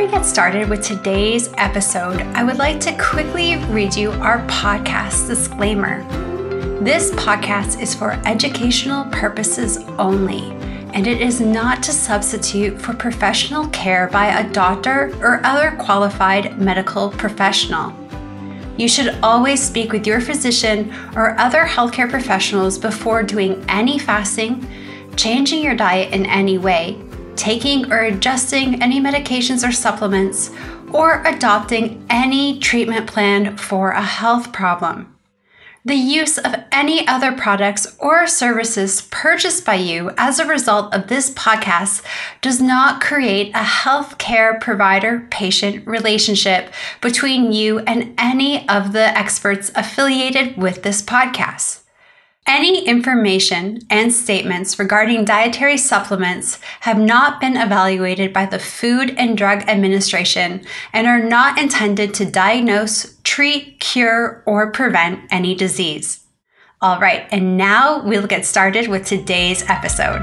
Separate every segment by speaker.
Speaker 1: we get started with today's episode, I would like to quickly read you our podcast disclaimer. This podcast is for educational purposes only, and it is not to substitute for professional care by a doctor or other qualified medical professional. You should always speak with your physician or other healthcare professionals before doing any fasting, changing your diet in any way, taking or adjusting any medications or supplements, or adopting any treatment plan for a health problem. The use of any other products or services purchased by you as a result of this podcast does not create a healthcare provider-patient relationship between you and any of the experts affiliated with this podcast. Any information and statements regarding dietary supplements have not been evaluated by the Food and Drug Administration and are not intended to diagnose, treat, cure, or prevent any disease. All right, and now we'll get started with today's episode.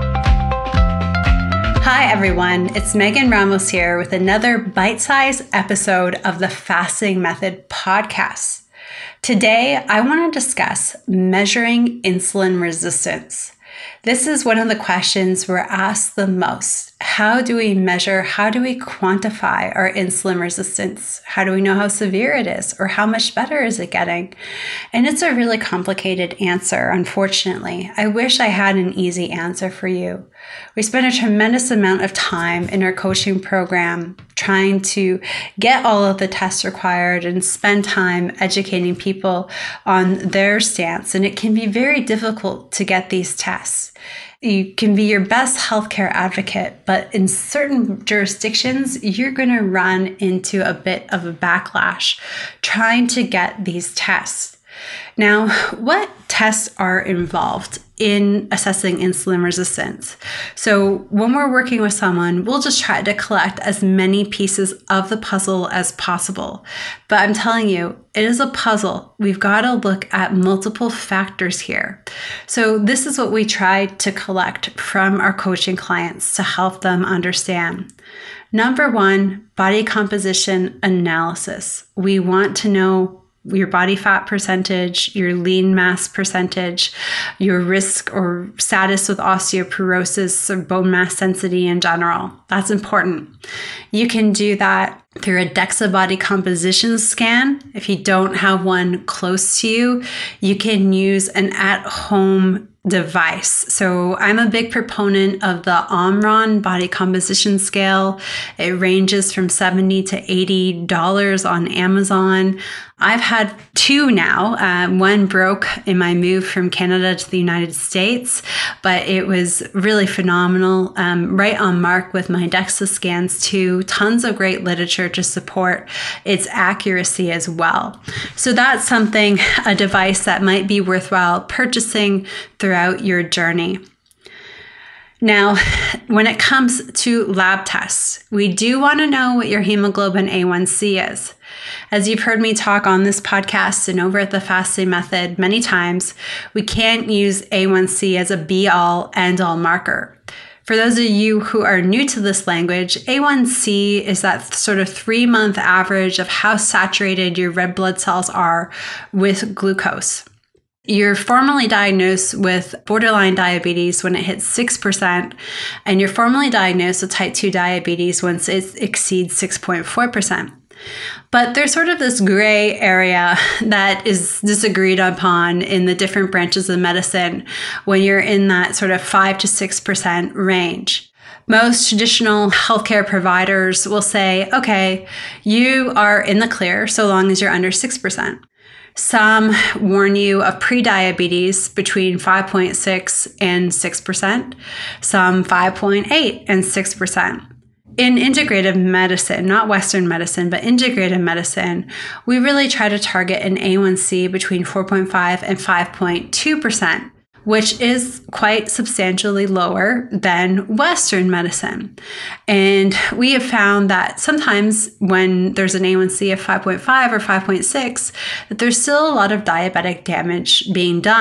Speaker 1: Hi everyone, it's Megan Ramos here with another bite-sized episode of the Fasting Method podcast. Today, I want to discuss measuring insulin resistance. This is one of the questions we're asked the most. How do we measure, how do we quantify our insulin resistance? How do we know how severe it is, or how much better is it getting? And it's a really complicated answer, unfortunately. I wish I had an easy answer for you. We spend a tremendous amount of time in our coaching program trying to get all of the tests required and spend time educating people on their stance. And it can be very difficult to get these tests. You can be your best healthcare advocate, but in certain jurisdictions, you're going to run into a bit of a backlash trying to get these tests. Now, what tests are involved in assessing insulin resistance? So when we're working with someone, we'll just try to collect as many pieces of the puzzle as possible. But I'm telling you, it is a puzzle. We've got to look at multiple factors here. So this is what we try to collect from our coaching clients to help them understand. Number one, body composition analysis. We want to know your body fat percentage, your lean mass percentage, your risk or status with osteoporosis or bone mass density in general. That's important. You can do that through a DEXA body composition scan. If you don't have one close to you, you can use an at-home device. So I'm a big proponent of the Omron body composition scale. It ranges from $70 to $80 on Amazon. I've had two now. One broke in my move from Canada to the United States, but it was really phenomenal. Right on mark with my DEXA scans too. Tons of great literature to support its accuracy as well. So that's something, a device that might be worthwhile purchasing throughout your journey. Now, when it comes to lab tests, we do want to know what your hemoglobin A1C is. As you've heard me talk on this podcast and over at the Fasting Method many times, we can't use A1C as a be-all, end-all marker. For those of you who are new to this language, A1C is that sort of 3-month average of how saturated your red blood cells are with glucose. You're formally diagnosed with borderline diabetes when it hits 6%, and you're formally diagnosed with type 2 diabetes once it exceeds 6.4%. But there's sort of this gray area that is disagreed upon in the different branches of medicine when you're in that sort of 5 to 6% range. Most traditional healthcare providers will say, okay, you are in the clear so long as you're under 6%. Some warn you of prediabetes between 5.6 and 6%, some 5.8 and 6%. In integrative medicine, not Western medicine, but integrative medicine, we really try to target an A1C between 4.5 and 5.2%, which is quite substantially lower than Western medicine. And we have found that sometimes when there's an A1C of 5.5 or 5.6, that there's still a lot of diabetic damage being done.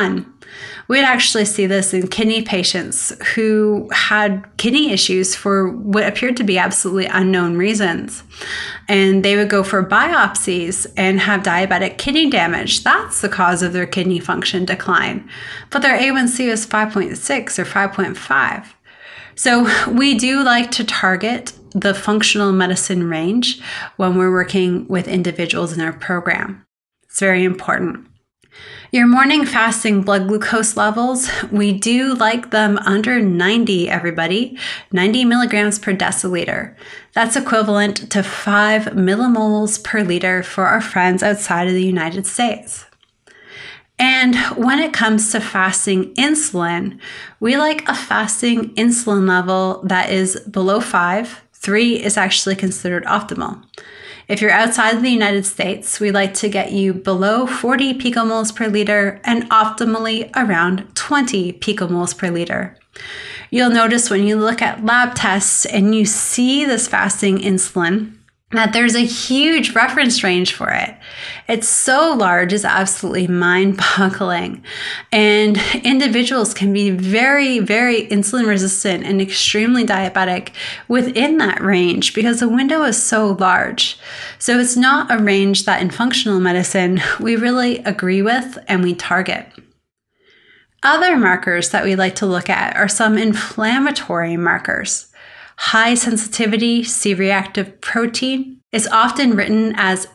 Speaker 1: We'd actually see this in kidney patients who had kidney issues for what appeared to be absolutely unknown reasons. And they would go for biopsies and have diabetic kidney damage. That's the cause of their kidney function decline. But their A1C was 5.6 or 5.5. So we do like to target the functional medicine range when we're working with individuals in our program. It's very important. Your morning fasting blood glucose levels, we do like them under 90, everybody, 90 milligrams per deciliter. That's equivalent to 5 millimoles per liter for our friends outside of the United States. And when it comes to fasting insulin, we like a fasting insulin level that is below 5. 3 is actually considered optimal. If you're outside of the United States, we like to get you below 40 picomoles per liter and optimally around 20 picomoles per liter. You'll notice when you look at lab tests and you see this fasting insulin, that there's a huge reference range for it. It's so large, it's absolutely mind-boggling. And individuals can be very, very insulin resistant and extremely diabetic within that range because the window is so large. So it's not a range that in functional medicine we really agree with and we target. Other markers that we like to look at are some inflammatory markers. High sensitivity C-reactive protein is often written as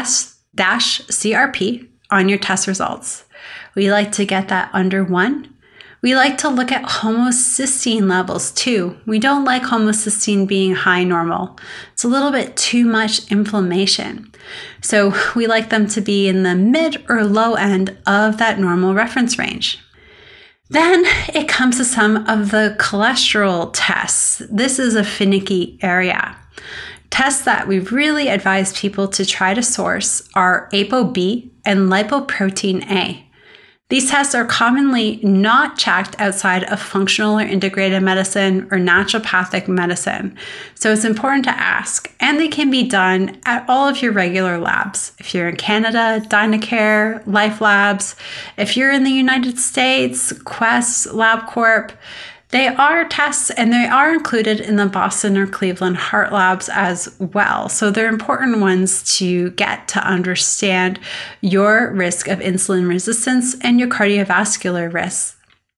Speaker 1: HS-CRP on your test results. We like to get that under 1. We like to look at homocysteine levels too. We don't like homocysteine being high normal. It's a little bit too much inflammation. So we like them to be in the mid or low end of that normal reference range. Then it comes to some of the cholesterol tests. This is a finicky area. Tests that we really advise people to try to source are ApoB and lipoprotein A. These tests are commonly not checked outside of functional or integrated medicine or naturopathic medicine. So it's important to ask, and they can be done at all of your regular labs. If you're in Canada, Dynacare, Life Labs. If you're in the United States, Quest, LabCorp. They are tests and they are included in the Boston or Cleveland Heart Labs as well. So they're important ones to get to understand your risk of insulin resistance and your cardiovascular risks.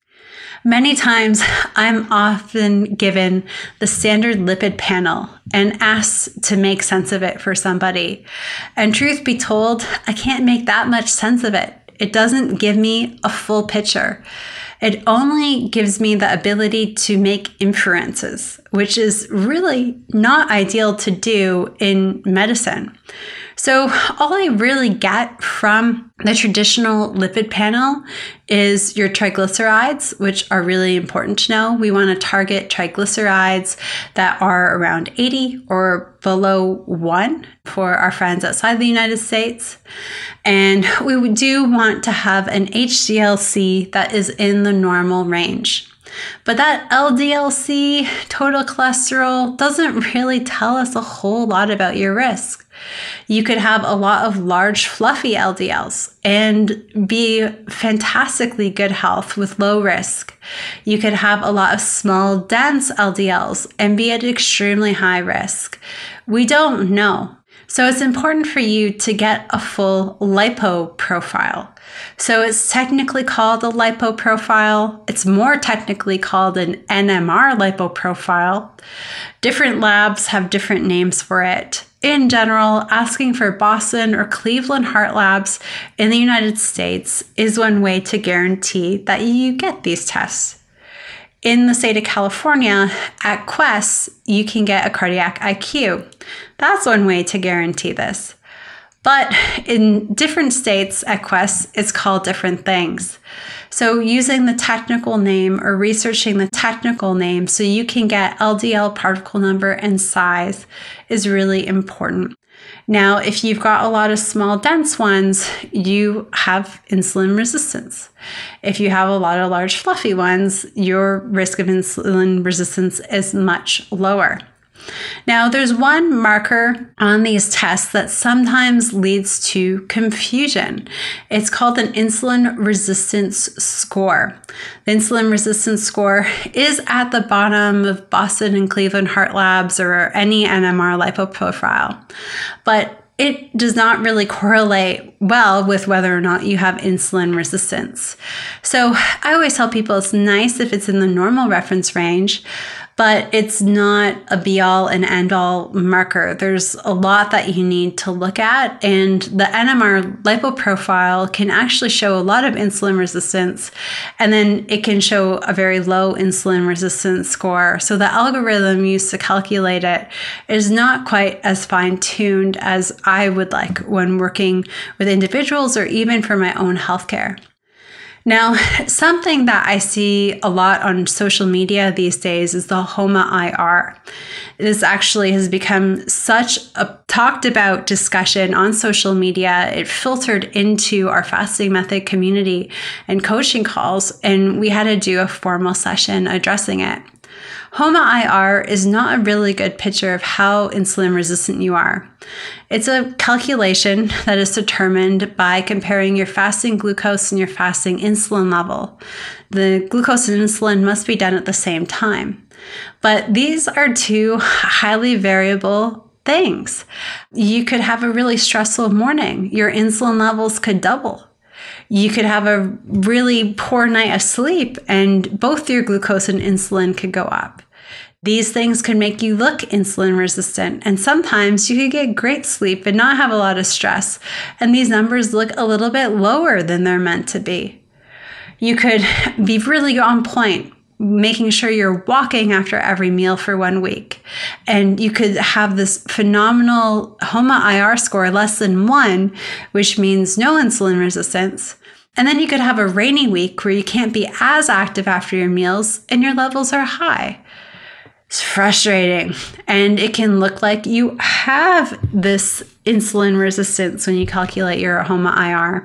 Speaker 1: Many times I'm often given the standard lipid panel and asked to make sense of it for somebody. And truth be told, I can't make that much sense of it. It doesn't give me a full picture. It only gives me the ability to make inferences, which is really not ideal to do in medicine. So all I really get from the traditional lipid panel is your triglycerides, which are really important to know. We want to target triglycerides that are around 80 or below 1 for our friends outside the United States. And we do want to have an HDL-C that is in the normal range. But that LDL-C, total cholesterol, doesn't really tell us a whole lot about your risk. You could have a lot of large, fluffy LDLs and be fantastically good health with low risk. You could have a lot of small, dense LDLs and be at extremely high risk. We don't know. So it's important for you to get a full lipo profile. So it's technically called a lipo profile. It's more technically called an NMR lipo profile. Different labs have different names for it. In general, asking for Boston or Cleveland Heart Labs in the United States is one way to guarantee that you get these tests. In the state of California, at Quest, you can get a cardiac IQ. That's one way to guarantee this. But in different states at Quest, it's called different things. So using the technical name or researching the technical name so you can get LDL particle number and size is really important. Now, if you've got a lot of small, dense ones, you have insulin resistance. If you have a lot of large, fluffy ones, your risk of insulin resistance is much lower. Now, there's one marker on these tests that sometimes leads to confusion. It's called an insulin resistance score. The insulin resistance score is at the bottom of Boston and Cleveland Heart Labs or any NMR lipo profile, but it does not really correlate well with whether or not you have insulin resistance. So I always tell people it's nice if it's in the normal reference range, but it's not a be-all and end-all marker. There's a lot that you need to look at, and the NMR lipo profile can actually show a lot of insulin resistance, and then it can show a very low insulin resistance score. So the algorithm used to calculate it is not quite as fine-tuned as I would like when working with individuals or even for my own healthcare. Now, something that I see a lot on social media these days is the HOMA-IR. This actually has become such a talked about discussion on social media. It filtered into our fasting method community and coaching calls, and we had to do a formal session addressing it. HOMA-IR is not a really good picture of how insulin resistant you are. It's a calculation that is determined by comparing your fasting glucose and your fasting insulin level. The glucose and insulin must be done at the same time. But these are two highly variable things. You could have a really stressful morning. Your insulin levels could double. You could have a really poor night of sleep and both your glucose and insulin could go up. These things can make you look insulin resistant, and sometimes you could get great sleep and not have a lot of stress, and these numbers look a little bit lower than they're meant to be. You could be really on point, making sure you're walking after every meal for 1 week, and you could have this phenomenal HOMA-IR score less than 1, which means no insulin resistance. And then you could have a rainy week where you can't be as active after your meals and your levels are high. It's frustrating, and it can look like you have this insulin resistance when you calculate your HOMA-IR.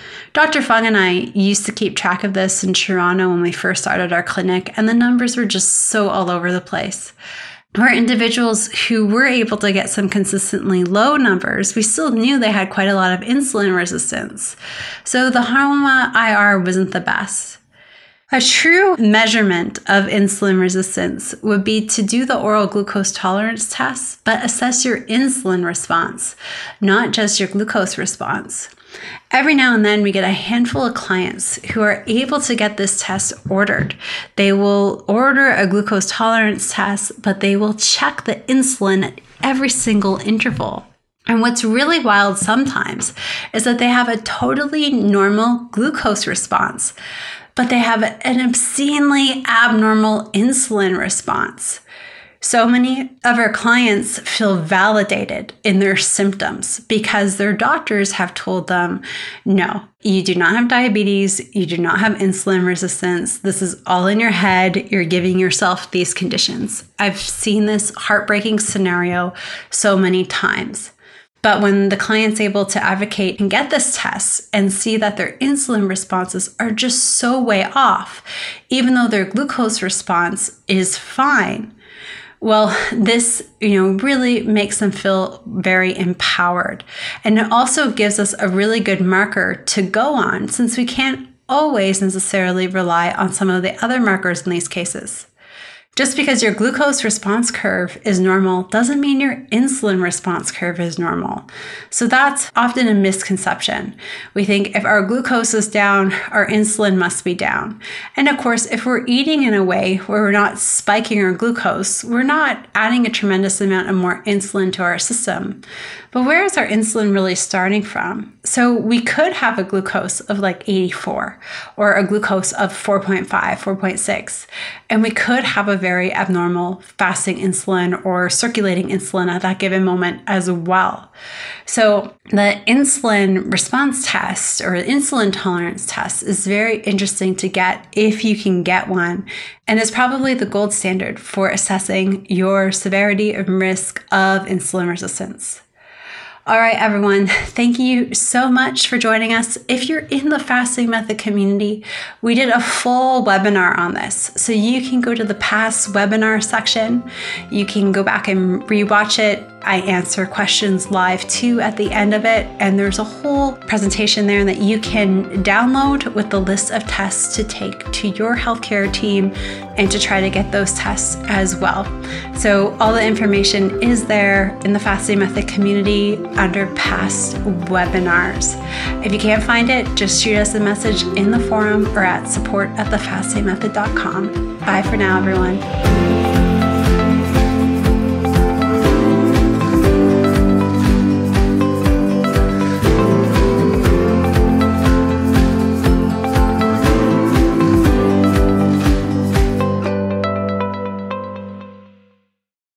Speaker 1: Dr. Fung and I used to keep track of this in Toronto when we first started our clinic, and the numbers were just so all over the place. For individuals who were able to get some consistently low numbers, we still knew they had quite a lot of insulin resistance. So the HOMA-IR wasn't the best. A true measurement of insulin resistance would be to do the oral glucose tolerance test, but assess your insulin response, not just your glucose response. Every now and then we get a handful of clients who are able to get this test ordered. They will order a glucose tolerance test, but they will check the insulin at every single interval. And what's really wild sometimes is that they have a totally normal glucose response, but they have an obscenely abnormal insulin response. So many of our clients feel validated in their symptoms because their doctors have told them, no, you do not have diabetes, you do not have insulin resistance, this is all in your head, you're giving yourself these conditions. I've seen this heartbreaking scenario so many times. But when the client's able to advocate and get this test and see that their insulin responses are just so way off, even though their glucose response is fine, well, this, really makes them feel very empowered. And it also gives us a really good marker to go on, since we can't always necessarily rely on some of the other markers in these cases. Just because your glucose response curve is normal doesn't mean your insulin response curve is normal. So that's often a misconception. We think if our glucose is down, our insulin must be down. And of course, if we're eating in a way where we're not spiking our glucose, we're not adding a tremendous amount of more insulin to our system. But where is our insulin really starting from? So we could have a glucose of like 84 or a glucose of 4.5, 4.6, and we could have a very abnormal fasting insulin or circulating insulin at that given moment as well. So the insulin response test or insulin tolerance test is very interesting to get if you can get one, and is probably the gold standard for assessing your severity and risk of insulin resistance. All right, everyone, thank you so much for joining us. If you're in the Fasting Method community, we did a full webinar on this. So you can go to the past webinar section. You can go back and rewatch it. I answer questions live too at the end of it. And there's a whole presentation there that you can download with the list of tests to take to your healthcare team and to try to get those tests as well. So all the information is there in the Fasting Method community under past webinars. If you can't find it, just shoot us a message in the forum or at support@thefastingmethod.com. Bye for now, everyone.